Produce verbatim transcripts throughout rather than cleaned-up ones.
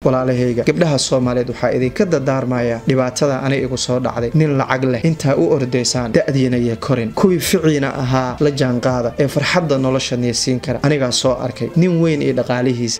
walaalahayga gabdhaha Soomaaliyeed waxa idinka dardaarmaya dhibaatada anay igu soo dhacday nin lacag leh inta u ordaysaan da'diina iyo korin kuwii ficiina ahaa la jaan qaada ee farxadda nolosha neesiin kara aniga soo arkay nin weyn ee dhaqaalihiisa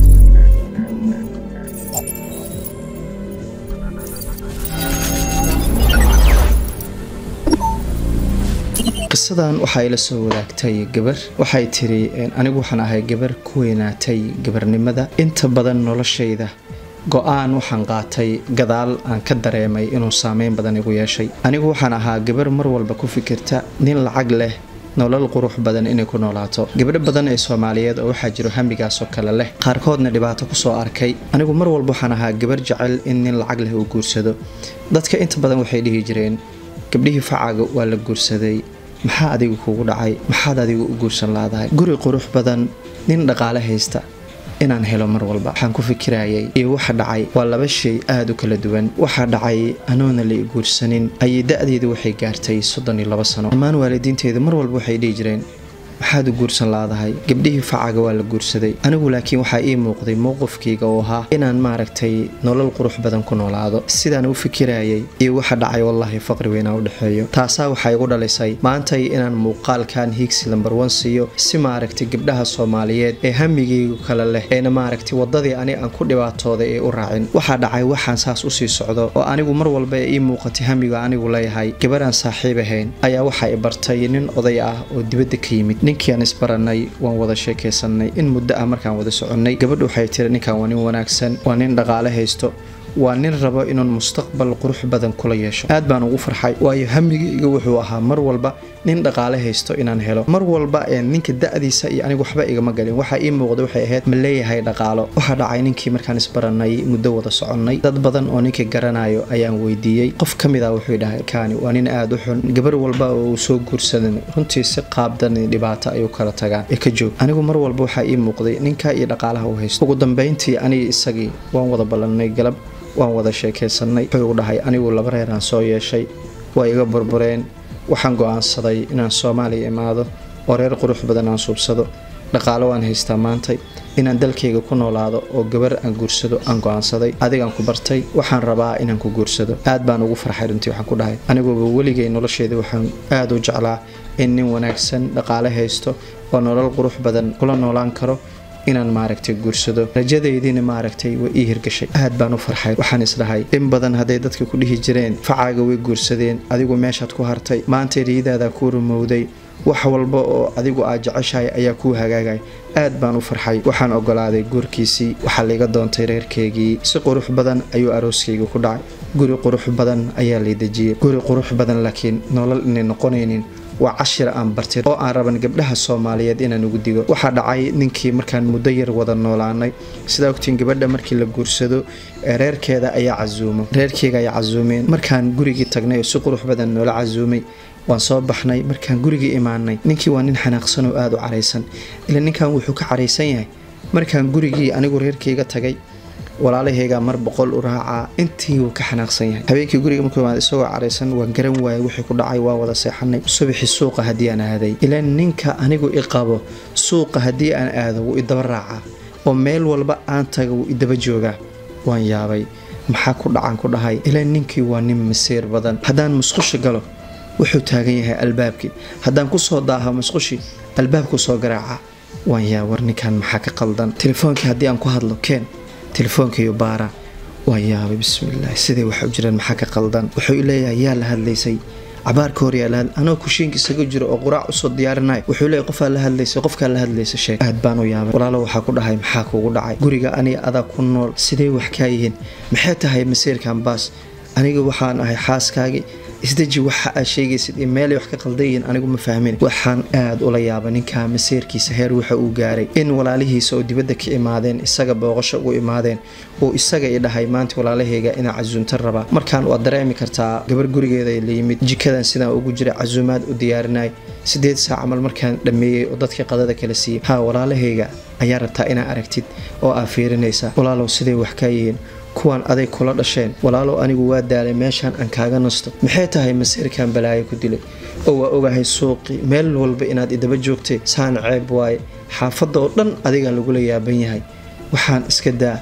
qisadan waxa ay la soo wadaagtay gabar waxay tiri anigu waxaan ahay gabar ku weynaatay gabarnimada inta badan noloshayda go'aan waxaan qaatay gadaal aan ka dareemay inuu saameyn badan igu yeeshay anigu waxaan ahaa gabar mar walba ku fikirta nin lacag leh nolol qurux badan inay ku noolaato gabadho badan ee Soomaaliyeed oo waxa jiro hamigaas oo kale leh qaarkoodna dhibaato ku soo arkay anigu mar walba waxaan ahaa gabar jecel in nin lacag leh uu guursado dadka inta badan waxay dhihi jireen gabdhihii facaaga waa la guursaday maxaa adigu kugu dhacay maxaad adigu u guursan laadahay guri qurux badan nin dhaqaale haysta inaan helo mar walba waxaan ku fikirayay iyo waxa dhacay waa laba shay aad u kala duwan waxa dhacay anoona la guursanin ay da'deedu waxay gaartay soddon iyo laba sano amaan waalidiinteedu mar walba waxay dhigi jireen maxaad u guursan laadahay gabdhihii facaaga waa la guursaday anigu laakiin waxa ii muuqday mowqifkayga oo ahaa inaan maaragtay nolol qurux badan ku noolaado sidaan u fikirayay iyo waxa dhacay wallahi faqri weyn u dhaxeeyo taasa waxa igu dhalisay maanta inaan muuqaalkan higsi number one siiyo si maaragtay gabdhaha Soomaaliyeed ee hamigaygu kala leh ee maaragtay wadadii ani aan ku dhibaatooday ee u raacin waxa dhacay waxaan saas u sii socdo oo anigu mar walba ii muuqatay hamiga anigu leeyahay gabaraan saaxiib ahayn ayaa waxa ay bartay nin oday ah oo dibadda ka yimid ninkii aan isbaranay waan wada sheekaysanay in muddo ah markaan wada soconay gabadhu waxay tiri ninkan waa nin wanaagsan waa nin dhaqaale haysto waa nin rabo inuu mustaqbal qurux badan kula yeesho aad baan ugu farxay waayo hamigayga wuxuu ahaa mar walba nin dhaqaale haysto inaan helo mar walba ee ninka da'diisa iyo anigu waxba igama galin waxa ii muuqdo waxay ahayd ma leeyahay dhaqaalo waxa dhacay ninkii markaan isbaranay muddo wada soconay dad badan oo ninka garanayo ayaan weydiiyay qof kamid ah wuxuu dhahay kaani waa nin aad u xun gabar walba oo soo guursadan runtii si qaabdan dhibaato ayuu kala tagaa ee ka joog anigu mar walba waxa ii muuqday ninka iyo dhaqaalaha uu haysto ugu dambeyntii aniga isagii waan wada ballanay galab waan wada sheekaysanay wuxuu dhahay anigu laba reer aan soo yeeshay way iga burbureen waxaan go'aansaday inaan Soomaaliya imaado oo reer qurux badan aan suubsado dhaqaale waan haystaa maanta inaan dalkayga ku noolaado oo gabar aan guursado aan go'aansaday adigaan ku bartay waxaan rabaa inaan ku guursado aad baan ugu farxay runtii waxaan ku dhahay anigu waligay nolosheeda waxaan aad u jeclaa in nin wanaagsan dhaqaale haysto oo nolol qurux badan kula noolaan karo inaan maaragtay guursado rajadaydiina maaragtay way ii hirgashay aad baan u farxay waxaan isdhahay in badan haday dadka ku dhihi jireen facaaga way guursadeen adigu meeshaad ku hartay maanta riidaada ku rumowday wax walba oo adigu aad jeceshahay ayaa ku hagaagay aad baan u farxay waxaan ogolaaday guurkiisii waxa la iga doontay reerkeygii si qurux badan ayuu arooskayga ku dhacay guri qurux badan ayaa la dejiyay guri qurux badan laakiin nolol inay noqonaynin waa cashir aan bartay oo aan raban gabdhaha Soomaaliyeed inaan ugu digo waxa dhacay ninkii markaan muddo yar wada noolaanay sida ogtiin gabadha markii la guursado reerkeeda ayaa cazuumo reerkeyga ayaa cazuumeen markaan gurigii tagnay oo si qurux badan noola cazuumay waan soo baxnay markaan gurigii imaanay ninkii waa nin xanaaqsan oo aad u careysan ila ninkan wuxuu ka careysan yahay markaan gurigii anigu reerkeyga tagay walaalahayga mar boqol u raaca intii uu ka xanaaqsan yahay habeenkii guriga markuu imaado isagoo careysan waan garan waayay wixii ku dhacay waa wada seexanay subaxii suuqa hadii aan aaday ilaa ninka anigu i qabo suuqa hadii aan aado wuu i daba raaca oo meel walba aan tago wuu i daba joogaa waan yaabay maxaa ku dhacan ku dhahay ilaa ninkii waa nin masiir badan haddaan musqusha galo wuxuu taagan yahay albaabkii haddaan ku soo daaho musqushi albaabku soo garaaca waan yaa war ninkan maxaa ka qaldan telefoonkii haddii aan ku hadlo keen telefoonkayo baara waa yaabay bismillaah sidee waxa u jiraan maxaa ka qaldan wuxuu leeyahay yaa la hadlaysay cabaarka hor yaa la hadlay anoo kushiinka isaga jiro oo quraac u soo diyaarinay wuxuu leeyahay qof la hadlaysay qofka la hadlaysay sheeg aad baan u yaabay walaalo waxa ku dhahay maxaa kugu dhacay guriga aniga adaa ku nool sidee wax ka yihiin maxay tahay masiirkan baas aniga waxaan ahay xaaskaagi isdaji waxa aad sheegaysid in meel wax ka qaldayn anigu ma fahmin waxaan aad ula yaabay ninka masiirkiisa heer waxa uu gaaray in walaalihiisa oo dibadda ka imaadeen isaga booqasho u imaadeen oo isaga ay dhahay maanta walaalahayga ina cazuunta raba markaan waa dareemi kartaa gabar gurigeeda ay leeyimid jikadan sidaan ugu jira cazuumaad u diyaarinay sideed saac amal markaan dhameeyay oo dadka qadada kala siiyay ha walaalahayga ayaa rabtaa ina aragtid oo aad fiirinaysa walaalow sidee wax ka yihiin kuwan aday kula dhasheen walaalo anigu waa daalay meeshan aan kaaga nasto maxay tahay masiirkan balaayo ku dilay oo waa ogahay suuqi meel walba inaad idaba joogtay saan ceeb waay xaafadda oo dhan adiga lagu la yaaban yahay waxaan iska daa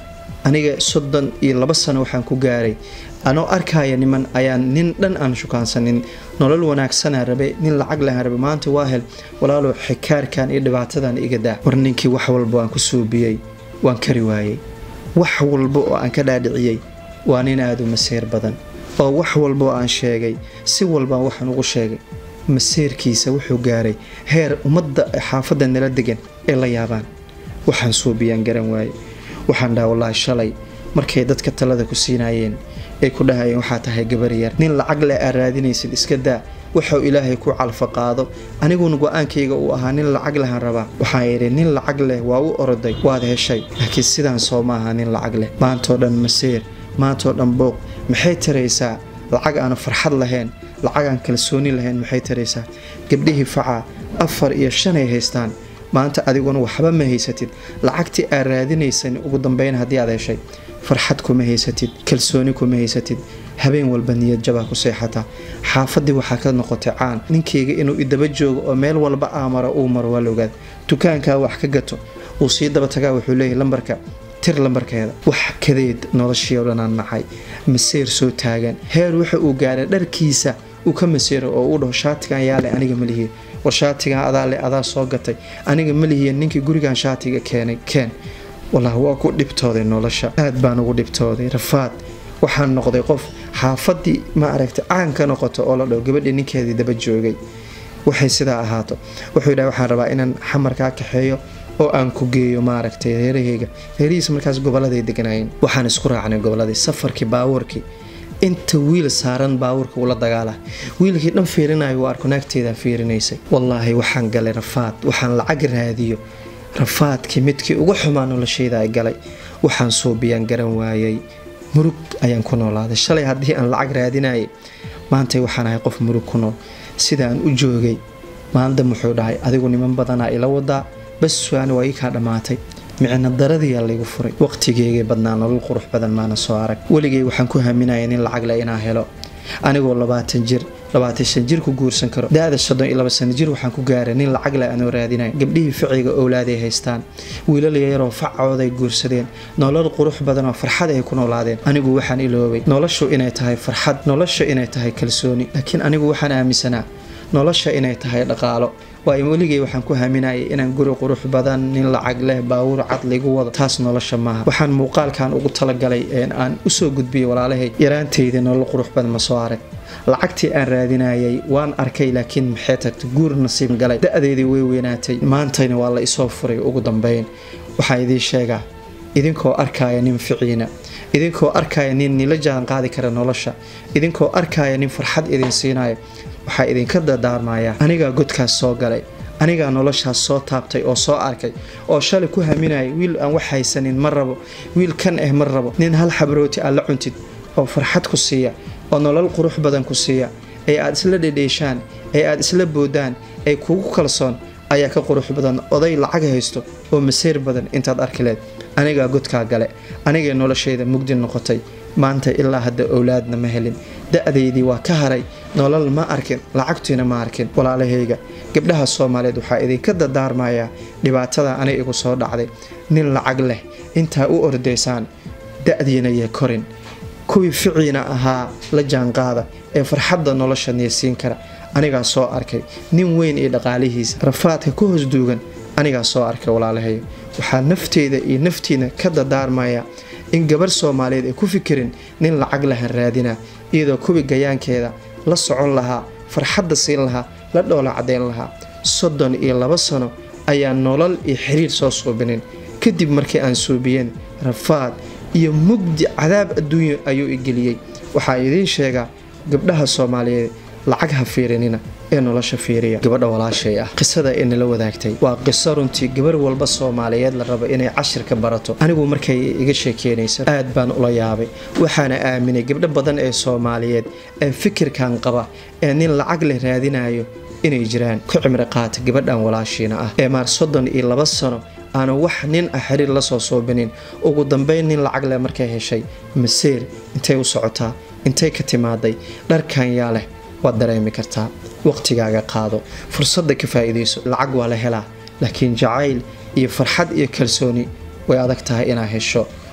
aniga soddon iyo laba sano waxaan ku gaaray anoo arkaya niman ayaan nin dhan aan shukaansanin nolol wanaagsan rabe nin lacag leh rabe maanta waa hel walaalo xikaarkan iyo dhibaatadan iga daa war ninkii wax walba aan ku suubiyay waan kari waayay wax walba oo aan ka dhaadhiciyay waa nin aad u maseer badan oo wax walba oo aan sheegay si walba waxaan ugu sheegay maseerkiisa wuxuu gaaray heer ummadda xaafadda nala degan ee la yaabaan waxaan suubiyaan garan waayay waxaan dhahay wallahi shalay markay dadka talada ku siinayeen ay ku dhahayeen waxa tahay gabar yar nin lacag leh aad raadinaysid iska daa waxa ilaahay ku calfa qaado aniguna go'aankayga uu ahaa nin lacag leh raba waxaan yiri nin lacag leh waa u oroday waad heshay laakiin sidaan soo maaha nin lacag leh maanta dhan maseer maanta dhan booq maxay taraysaa lacag aan farxad lahayn lacag aan kalsooni lahayn maxay taraysaa gabdhihii faca afar iyo shan ay haystaan maanta adiguna waxba ma haysatid lacagtii aad raadinaysan ugu dambeyn haddii aad heshay farxad kuma haysatid kalsooni kuma haysatid habeen walba niyad jabaa ku seexata xaafadii waxaa ka noqotay caan ninkeyga inuu idaba joogo oo meel walba aamara uu maro waa loogaad dukaankaa wax ka gato uu sii daba tagaa wuxuu leeyahay lambarka tir lambarkeeda wax kadeed noloshii oo dhanaan nacay maseer soo taagan heer waxa uu gaaray dharkiisa uu ka maseero oo uu dhaho shaatigan yaale aniga ma lihiin war shaatigan adaa le adaa soo gatay aniga ma lihiin ninkii gurigan shaatiga keenay keen والله waa ku dhibtooday nolosha aad baan ugu dhibtooday rafaad waxaan noqday qof xaafadii ma aragtay aan ka noqoto oo la dhaw gabadhii ninkeedii daba joogay waxay sidaa ahaato wuxuu yidhahay waxaan rabaa inaan xamarkaa kaxeeyo oo aan ku geeyo ma aragtay reerahayga reerihiisa markaas goboladay deganaayeen waxaan isku raacnay goboladii safarkii baabuurkii inta wiil saaran baabuurka ula dagaala wiilkii dhan fiirinayo waa arko naagteeda fiirinaysay wallaahi waxaan galay rafaad waxaan lacag raadiyo rafaadkii midkii ugu xumaan noloshayda ay galay waxaan suubiyaan garan waayay murug ayaan ku noolaaday shalay haddii aan lacag raadinayay maanta waxaan ahay qof murug ku nool sida aan u joogay maanta muxuu dhahay adigu niman badanaa ila wadaa bas waan waa ii ka dhamaatay micna daradii lagu furay waqtigeega badnaa nolol qurux badan maana soo arag waligay waxaan ku haminayaa in lacag la inaa helo anigoo labaatan jir labaatan shan jir ku guursan karo daada soddon iyo laba sano jir waxaan ku gaaray nin lacag la aan raadinay gabdhihii ficiga awlaaday haystaan wiilal yar oo facooday guursadeen nolol qurux badan oo farxad ay ku noolaadeen anigu waxaan iloobay noloshu inay tahay farxad nolosha inay tahay kalsooni laakiin anigu waxaan aaminsanaa nolosha inay tahay dhaqaalo waayo waligay waxaan ku haminayay inaan guri qurux badan nin lacag leh baawur cad lagu wado taas nolosha maaha waxaan muuqaalkan ugu talagalay in aan u soo gudbiyo walaalahay yaraanteeda nolol qurux badan ma soo arag lacagtii aan raadinayay waan arkay laakiin maxay tagtay guur nasiib galay da'deedii way weynaatay maantayna waa la isoo furay ugu dambeyn waxaan idin sheegaa idinkoo arkaya nin ficiina idinkoo arkaya nin nila jaan qaadi kara nolosha idinkoo arkaya nin farxad idin siinayo waxaa idinka dardaarmaya aniga godkaas soo galay aniga noloshaas soo taabtay oo soo arkay oo shalay ku haminay wiil aan wax haysanin ma rabo wiil kan ah ma rabo nin hal xabrooti aan la cuntid oo farxad ku siiya oo nolol qurux badan ku siiya ay aad isla dhedheeshaan ay aad isla boodaan ay kugu kalsoon ayaa ka qurux badan oday lacag haysto oo maseer badan intaad arkileed aniga godka gale aniga noloshayda mugdi noqotay maanta ilaa hadda awlaadna ma helin da'deedii waa ka haray nolol ma arkin lacagtiina ma arkin walaalahayga gabdhaha Soomaaliyeed waxa idinka dardaarmaya dhibaatada aniga igu soo dhacday nin lacag leh inta u ordaysaan da'diina iyo korin kuwi ficiina ahaa la jaan qaada ee farxadda nolosha neesiin kara aniga soo arkay nin weyn ee dhaqaalihiisa rafaadka ku hoos duugan aniga soo arkay walaalahay waxa nafteeda iyo naftiina ka dardaarmaya in gabar Soomaaliyeed ay ku fikirin nin lacag leh raadina iyadoo kuwi gayaankeeda la socon lahaa farxadda siin lahaa la dhoola cadeyn lahaa soddon iyo laba sano ayaa nolol iyo xiriir soo suubinin kadib markii aan suubiyeen rafaad iyo mugdi cadaab adduunyo ayuu igeliyay waxa idin sheega gabdhaha Soomaaliyeed lacag ha fiirinina ee nolosha fiiriya gabadha walaashay ah qisada in la wadaagtay waa qiso runtii gabar walba Soomaaliyeed la rabo inay cashir ka barato anigu markay iga sheekeynayso aad baan ula yaabay waxaana aaminay gabdho badan ee Soomaaliyeed ee fikirkan qaba ee nin lacag leh raadinayo inay jiraan ku cimri qaata gabadhan walaashiina ah ee maar soddon iyo laba sano aan wax nin ah xiriir la soo soobinin ugu dambeyn nin lacag leh markay heshay maseer intay u socotaa intay ka timaaday dharkan yaa leh waad dareemi kartaa waqtigaaga qaado fursadda ka faa'iideyso lacag waa la helaa laakiin jacayl iyo farxad iyo kalsooni way adag tahay inaad hesho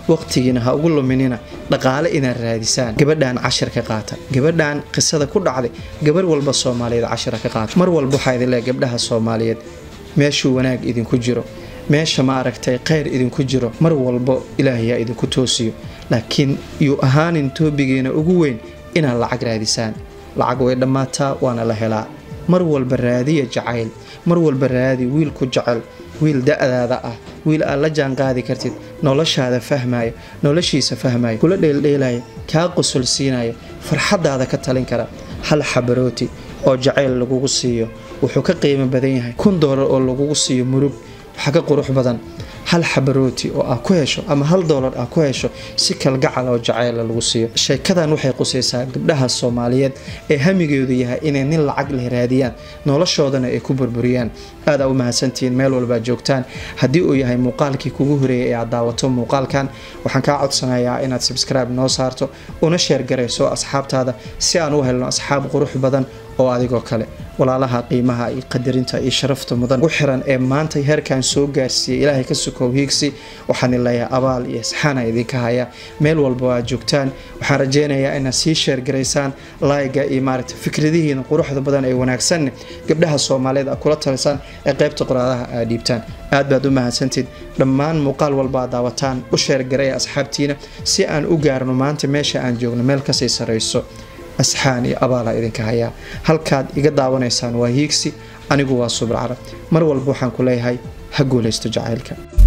waqtigiina ha ugu luminina dhaqaale inaad raadisaan gabadhan cashir ka qaata gabadhan qisada ku dhacday gabar walba Soomaaliyeed cashir ka qaata mar walba waxa idin leeyahay gabdhaha Soomaaliyeed meeshuu wanaag idinku jiro meesha ma aragtay khayr idinku jiro mar walba Ilaahay idinku toosiyo laakiin yu ahaanin toobigeena ugu weyn inaad lacag raadisaan lacag way dhamaataa waana la helaa mar walba raadiya jacayl mar walba raadi wiil ku jecel wiil da'daada ah wiil aad la jaan qaadi kartid noloshaada fahmaayo noloshiisa fahmaayo kula dheeldheelaayo kaa qusul siinayo farxadaada ka talin kara hal xabarooti oo jacayl lagugu siiyo wuxuu ka qiimo badan yahay kun doolar oo lagugu siiyo murug waxa ka qurux badan hal xabarooti oo aad ku hesho ama hal doolar aad ku hesho si kalgacal oo jacayl lagu siiyo sheekadan waxay qusaysaa gabdhaha Soomaaliyeed ee hamigeedu yahay inay nin lacag la raadiyaan noloshoodana ay ku burburiyaan aad u mahadsantiin meel walba joogtaan hadii uu yahay muuqaalkii kugu horeeyay ee aad daawato muuqaalkan waxaan ka codsanayaa inaad subscribe noo saarto una share gareyso asxaabtaada si aan u helno asxaab qurux badan oo adigoo kale walaalaha qiimaha iyo qadarinta iyo sharafta mudan u xiran ee maanta heerkan soo gaarsiiyay Ilaahay ka sukow hiigsi waxaan ilaahay abaal iyo saxana idinka haya meel walba aad joogtaan waxaan rajeynayaa inaad sii share gareysaan like iyo maaragtay fikradihiina quruxda badan ee wanaagsan gabdhaha Soomaaliyeed aad kula talisan ee qaybta quraadaha aad dhiibtaan aad baad u mahadsantiid dhammaan muuqaal walba daawataan u share gareey asxaabtiina si aan u gaarno maanta meesha aan joogno meel ka sii sareyso asxaan iyo abaala idinka haya halkaad iga daawanaysaan waa hiigsi anigu waa Subur Carab mar walba waxaan ku leeyahay ha guuleysto jacaylka